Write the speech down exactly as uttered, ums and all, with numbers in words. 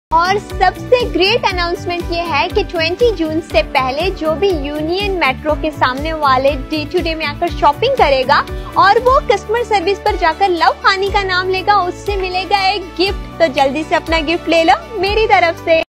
और सबसे great announcement ये है कि बीस जून से पहले जो भी यूनियन मेट्रो के सामने वाले डे टू डे में आकर शॉपिंग करेगा और वो कस्टमर सर्विस पर जाकर लव हानी का नाम लेगा, उससे मिलेगा एक गिफ्ट। तो जल्दी से अपना गिफ्ट ले लो मेरी तरफ से।